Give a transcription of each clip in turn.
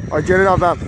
On va tirer dans le van.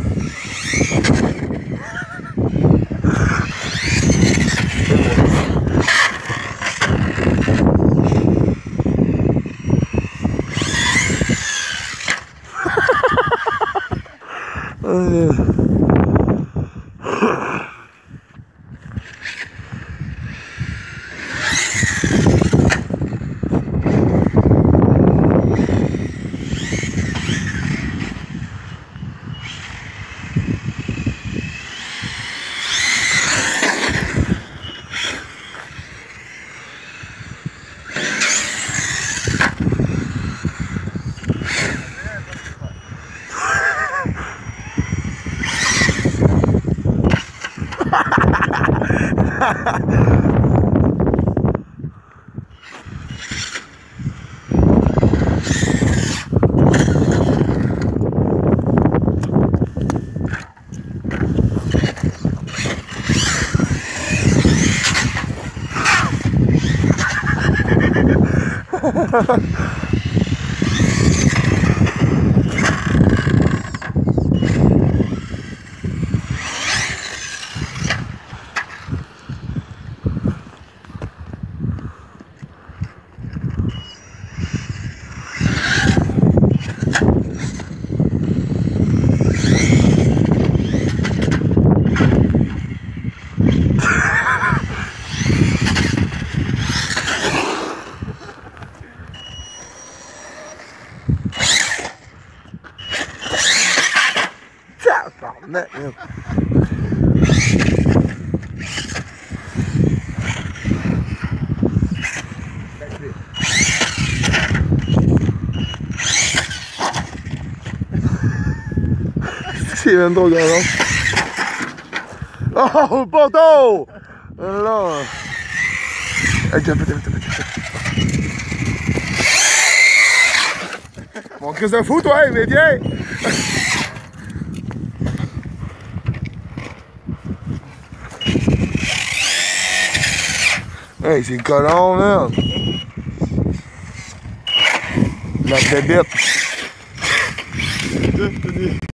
C'est même trop galant. Oh, poteau! Là. Mon Christ de fou, toi, mais viens! Hey, c'est le colon, là! La bébête!